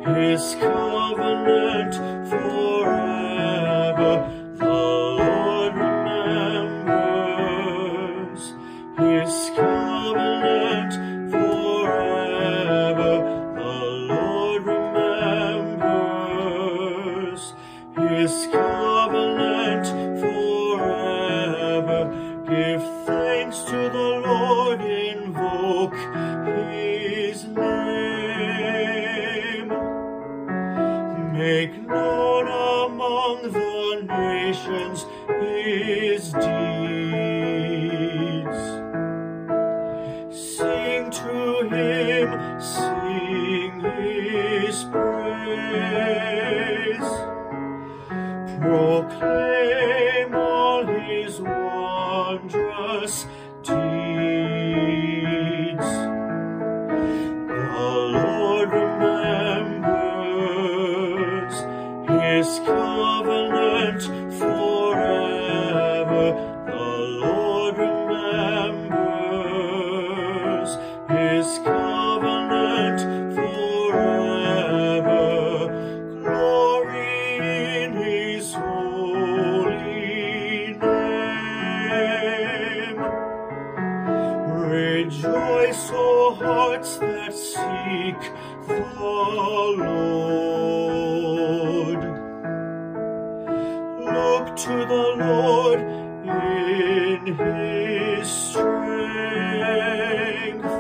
His covenant forever. The Lord remembers His covenant forever. The Lord remembers His covenant forever. Give thanks to the Lord, invoke His name. Make known among the nations His deeds. Sing to Him, sing His praise. Proclaim all His wondrous deeds. The Lord remembers His covenant forever. The Lord remembers His covenant forever. Glory in His holy name. Rejoice, O hearts that seek the Lord. Look to the Lord in His strength.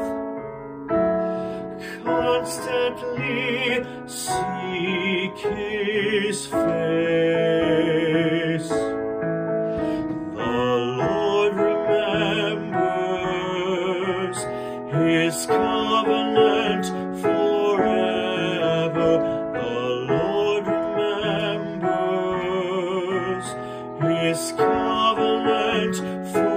Constantly seek His face. The Lord remembers His covenant forever. The Lord remembers His covenant forever.